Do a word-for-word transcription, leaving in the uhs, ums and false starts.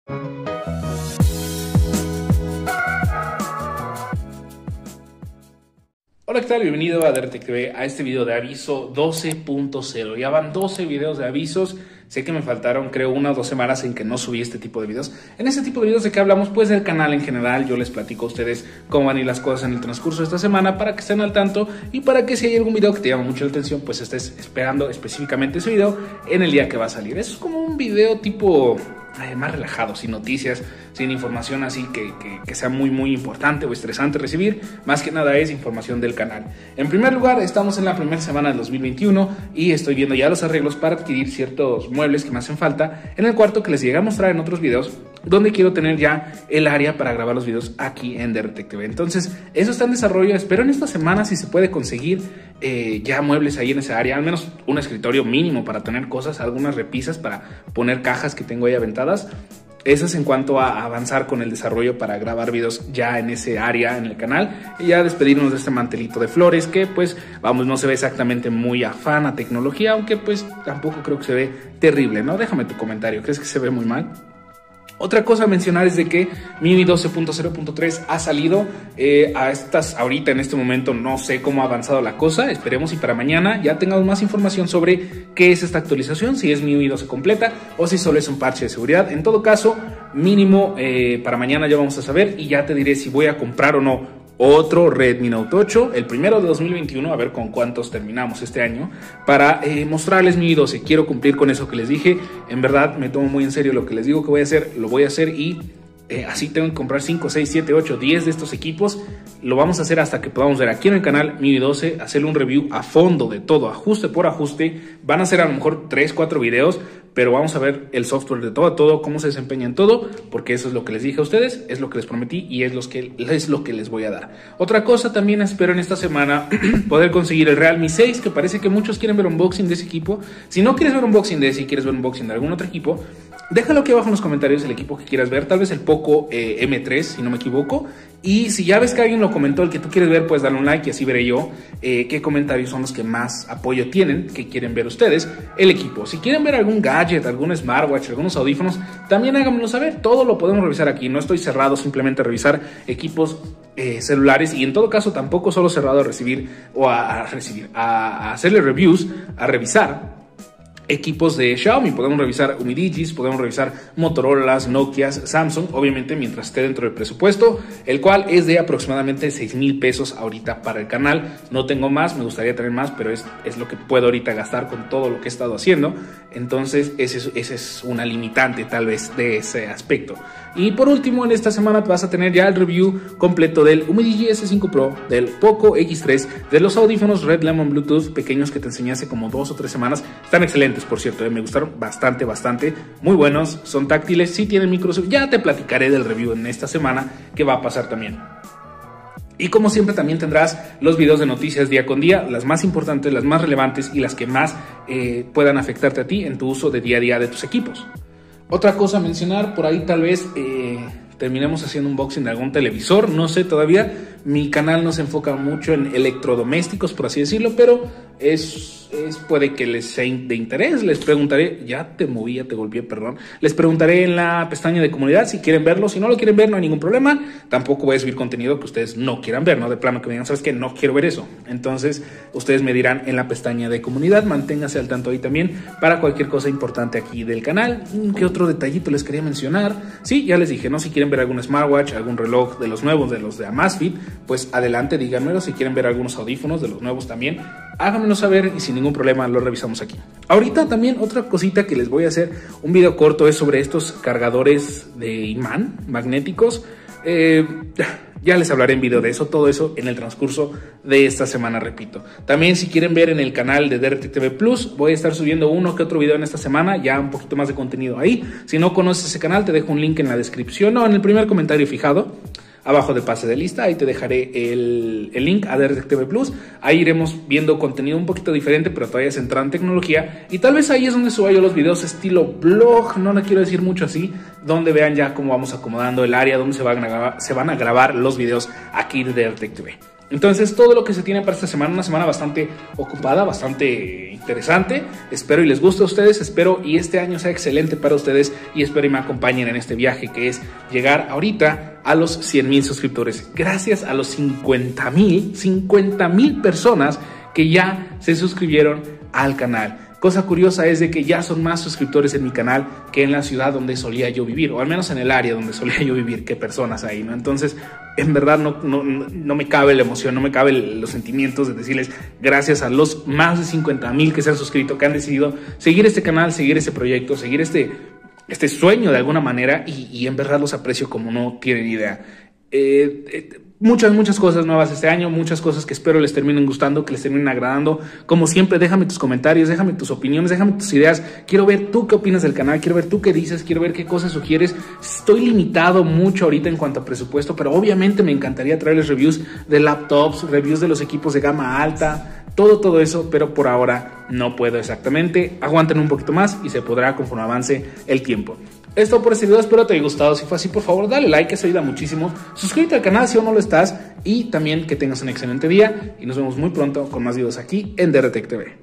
Hola, ¿qué tal? Bienvenido a Dertec T V, a este video de aviso doce punto cero. Ya van doce videos de avisos. Sé que me faltaron, creo, una o dos semanas en que no subí este tipo de videos. En este tipo de videos, ¿de qué hablamos? Pues del canal en general. Yo les platico a ustedes cómo van a ir las cosas en el transcurso de esta semana para que estén al tanto y para que si hay algún video que te llama mucho la atención, pues estés esperando específicamente ese video en el día que va a salir. Eso es como un video tipo eh, más relajado, sin noticias, sin información así que, que, que sea muy muy importante o estresante recibir. Más que nada es información del canal. En primer lugar, estamos en la primera semana del dos mil veintiuno y estoy viendo ya los arreglos para adquirir ciertos muebles que me hacen falta en el cuarto que les llegué a mostrar en otros videos, donde quiero tener ya el área para grabar los videos aquí en Dertec T V. Entonces eso está en desarrollo. Espero en esta semana si se puede conseguir eh, ya muebles ahí en esa área, al menos un escritorio mínimo para tener cosas, algunas repisas para poner cajas que tengo ahí aventadas. Eso es en cuanto a avanzar con el desarrollo para grabar videos ya en ese área en el canal y ya despedirnos de este mantelito de flores que pues vamos, no se ve exactamente muy afán a tecnología, aunque pues tampoco creo que se ve terrible, ¿no? Déjame tu comentario, ¿crees que se ve muy mal? Otra cosa a mencionar es de que M I U I doce punto cero punto tres ha salido eh, a estas, ahorita en este momento no sé cómo ha avanzado la cosa, esperemos y para mañana ya tengamos más información sobre qué es esta actualización, si es M I U I doce completa o si solo es un parche de seguridad. En todo caso, mínimo eh, para mañana ya vamos a saber y ya te diré si voy a comprar o no otro Redmi Note ocho, el primero de dos mil veintiuno, a ver con cuántos terminamos este año, para eh, mostrarles M I U I doce. Quiero cumplir con eso que les dije. En verdad me tomo muy en serio lo que les digo que voy a hacer, lo voy a hacer y eh, así tengo que comprar cinco, seis, siete, ocho, diez de estos equipos. Lo vamos a hacer hasta que podamos ver aquí en el canal M I U I doce, hacerle un review a fondo de todo, ajuste por ajuste. Van a ser a lo mejor tres, cuatro videos, pero vamos a ver el software de todo a todo, cómo se desempeña en todo, porque eso es lo que les dije a ustedes, es lo que les prometí y es, los que, es lo que les voy a dar. Otra cosa también espero en esta semana poder conseguir el Realme seis, que parece que muchos quieren ver unboxing de ese equipo. Si no quieres ver unboxing de ese y quieres ver unboxing de algún otro equipo, déjalo aquí abajo en los comentarios el equipo que quieras ver, tal vez el Poco eh, M tres, si no me equivoco. Y si ya ves que alguien lo comentó, el que tú quieres ver, pues dale un like y así veré yo eh, qué comentarios son los que más apoyo tienen, que quieren ver ustedes el equipo. Si quieren ver algún gadget, algún smartwatch, algunos audífonos, también háganmelo saber. Todo lo podemos revisar aquí. No estoy cerrado simplemente a revisar equipos eh, celulares y en todo caso tampoco solo cerrado a recibir o a, a recibir, a, a hacerle reviews, a revisar equipos de Xiaomi. Podemos revisar Umidigi, podemos revisar Motorolas, Nokias, Samsung, obviamente mientras esté dentro del presupuesto, el cual es de aproximadamente seis mil pesos ahorita para el canal. No tengo más, me gustaría tener más, pero es, es lo que puedo ahorita gastar con todo lo que he estado haciendo. Entonces ese, ese es una limitante tal vez de ese aspecto. Y por último, en esta semana vas a tener ya el review completo del Umidigi S cinco Pro, del Poco X tres, de los audífonos Red Lemon Bluetooth pequeños que te enseñé hace como dos o tres semanas. Están excelentes, por cierto, eh, me gustaron bastante, bastante, muy buenos, son táctiles, sí tienen micros. Ya te platicaré del review en esta semana que va a pasar también. Y como siempre también tendrás los videos de noticias día con día, las más importantes, las más relevantes y las que más eh, puedan afectarte a ti en tu uso de día a día de tus equipos. Otra cosa a mencionar, por ahí tal vez eh, terminemos haciendo un unboxing de algún televisor, no sé todavía. Mi canal no se enfoca mucho en electrodomésticos, por así decirlo, pero es, es puede que les sea de interés. Les preguntaré, ya te moví, ya te golpeé, perdón. Les preguntaré en la pestaña de comunidad si quieren verlo. Si no lo quieren ver, no hay ningún problema. Tampoco voy a subir contenido que ustedes no quieran ver, ¿no? De plano que me digan, ¿sabes qué? No quiero ver eso. Entonces, ustedes me dirán en la pestaña de comunidad. Manténganse al tanto ahí también para cualquier cosa importante aquí del canal. ¿Qué otro detallito les quería mencionar? Sí, ya les dije, ¿no? Si quieren ver algún smartwatch, algún reloj de los nuevos, de los de Amazfit, pues adelante, díganmelo. Si quieren ver algunos audífonos de los nuevos también, háganmelo saber y sin ningún problema lo revisamos aquí. Ahorita también otra cosita que les voy a hacer un video corto es sobre estos cargadores de imán magnéticos. Eh, ya les hablaré en video de eso, todo eso en el transcurso de esta semana, repito. También si quieren ver en el canal de Dertec T V Plus, voy a estar subiendo uno que otro video en esta semana, ya un poquito más de contenido ahí. Si no conoces ese canal, te dejo un link en la descripción o en el primer comentario fijado. abajo de pase de lista. Ahí te dejaré el, el link a Dertec T V Plus. Ahí iremos viendo contenido un poquito diferente, pero todavía centrado en tecnología. Y tal vez ahí es donde suba yo los videos estilo blog. No le quiero decir mucho así, donde vean ya cómo vamos acomodando el área donde se van a grabar, se van a grabar los videos aquí de DerTech T V. Entonces, todo lo que se tiene para esta semana, una semana bastante ocupada, bastante interesante. Espero y les guste a ustedes, espero y este año sea excelente para ustedes y espero y me acompañen en este viaje que es llegar ahorita a los cien mil suscriptores. Gracias a los cincuenta mil, cincuenta mil personas que ya se suscribieron al canal. Cosa curiosa es de que ya son más suscriptores en mi canal que en la ciudad donde solía yo vivir, o al menos en el área donde solía yo vivir, que personas ahí, ¿no? Entonces, en verdad no, no, no me cabe la emoción, no me cabe los sentimientos de decirles gracias a los más de cincuenta mil que se han suscrito, que han decidido seguir este canal, seguir este proyecto, seguir este, este sueño de alguna manera y, y en verdad los aprecio como no tienen idea. Eh, eh, Muchas, muchas cosas nuevas este año, muchas cosas que espero les terminen gustando, que les terminen agradando. Como siempre, déjame tus comentarios, déjame tus opiniones, déjame tus ideas. Quiero ver tú qué opinas del canal, quiero ver tú qué dices, quiero ver qué cosas sugieres. Estoy limitado mucho ahorita en cuanto a presupuesto, pero obviamente me encantaría traerles reviews de laptops, reviews de los equipos de gama alta, todo, todo eso, pero por ahora no puedo exactamente. Aguanten un poquito más y se podrá conforme avance el tiempo. Esto por este video, espero te haya gustado. Si fue así, por favor dale like, eso ayuda muchísimo. Suscríbete al canal si aún no lo estás y también que tengas un excelente día y nos vemos muy pronto con más videos aquí en DerTech T V.